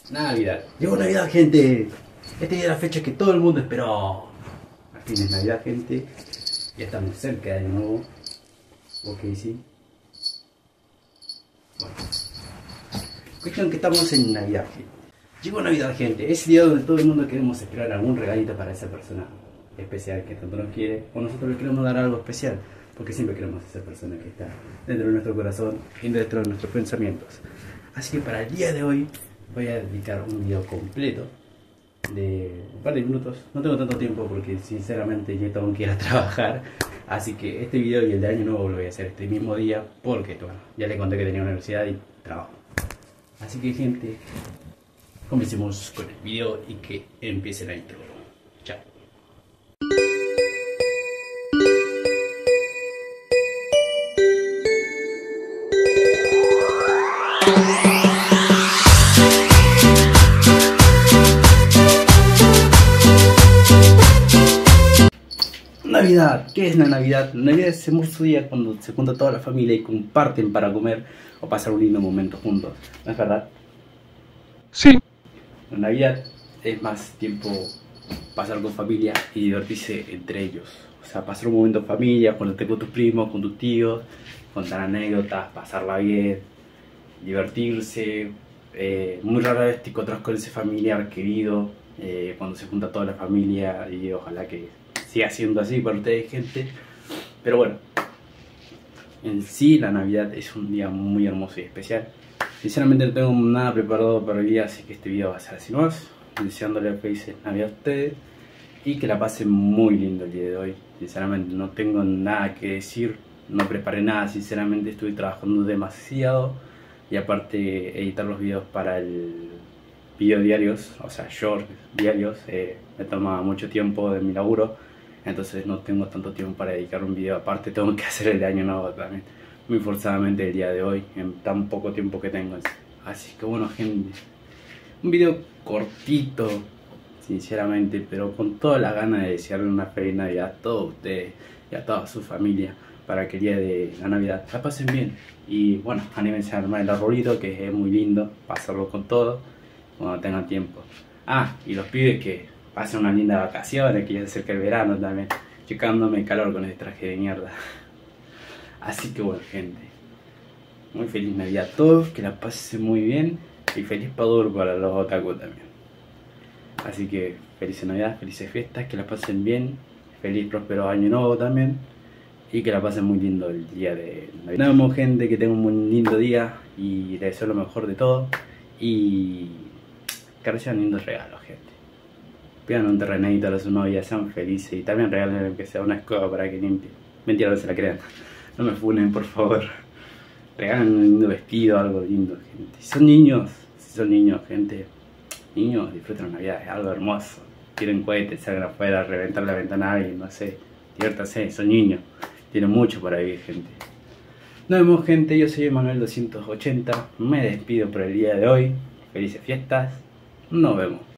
Navidad. Llegó Navidad, gente. Esta es la fecha que todo el mundo esperó. Al fin es Navidad, gente. Ya estamos cerca de nuevo. Ok, sí. Bueno. Cuestión que estamos en Navidad, gente. Llegó Navidad, gente. Es el día donde todo el mundo queremos esperar algún regalito para esa persona especial que tanto nos quiere. O nosotros le queremos dar algo especial. Porque siempre queremos a esa persona que está dentro de nuestro corazón y dentro de nuestros pensamientos. Así que para el día de hoy voy a dedicar un video completo de un par de minutos. No tengo tanto tiempo porque sinceramente ya tengo que ir a trabajar. Así que este video y el de Año Nuevo lo voy a hacer este mismo día porque bueno, ya le conté que tenía universidad y trabajo. Así que gente, comencemos con el video y que empiece la intro. Chao. Navidad, ¿qué es la Navidad? La Navidad es ese hermoso día cuando se junta toda la familia y comparten para comer o pasar un lindo momento juntos, ¿no es verdad? Sí. La Navidad es más tiempo pasar con familia y divertirse entre ellos. O sea, pasar un momento en familia, cuando estés con tus primos, con tus tíos, contar anécdotas, pasarla bien, divertirse. Muy rara vez te encontrás con ese familiar querido cuando se junta toda la familia y ojalá que siga siendo así para ustedes, gente. Pero bueno, en sí la Navidad es un día muy hermoso y especial. Sinceramente no tengo nada preparado para el día, así que este video va a ser así nomás. Deseándole felices Navidad a ustedes y que la pasen muy lindo el día de hoy. Sinceramente no tengo nada que decir, no preparé nada, sinceramente estuve trabajando demasiado. Y aparte editar los videos para el video diarios, o sea short diarios, me toma mucho tiempo de mi laburo. Entonces no tengo tanto tiempo para dedicar un video. Aparte tengo que hacer el de Año Nuevo también, muy forzadamente el día de hoy, en tan poco tiempo que tengo. Así que bueno, gente, un video cortito, sinceramente, pero con toda la gana de desearle una feliz Navidad a todos ustedes y a toda su familia, para que el día de la Navidad la pasen bien. Y bueno, anímense a armar el arbolito, que es muy lindo, pasarlo con todo, cuando tengan tiempo. Ah, y los pibes que pasen una linda vacaciones, que ya se acerca el verano también, checándome el calor con este traje de mierda. Así que bueno, gente, muy feliz Navidad a todos, que la pasen muy bien y feliz Paduro para los otaku también. Así que feliz Navidad, felices fiestas, que la pasen bien, feliz próspero Año Nuevo también y que la pasen muy lindo el día de Navidad. Nos vemos, gente, que tengan un muy lindo día y les deseo lo mejor de todo y que reciban lindos regalos, gente. Pidan un terrenito a su novia, sean felices y también regalen que sea una escoba para que limpie. Mentira, no se la crean. No me funen, por favor. Regalen un lindo vestido, algo lindo, gente. Si son niños, gente. Niños, disfruten la Navidad, es algo hermoso. Tiren cohetes, salgan afuera, reventar la ventana a alguien, no sé. Diviértanse, son niños. Tienen mucho para vivir, gente. Nos vemos, gente. Yo soy Emanuel 280. Me despido por el día de hoy. Felices fiestas. Nos vemos.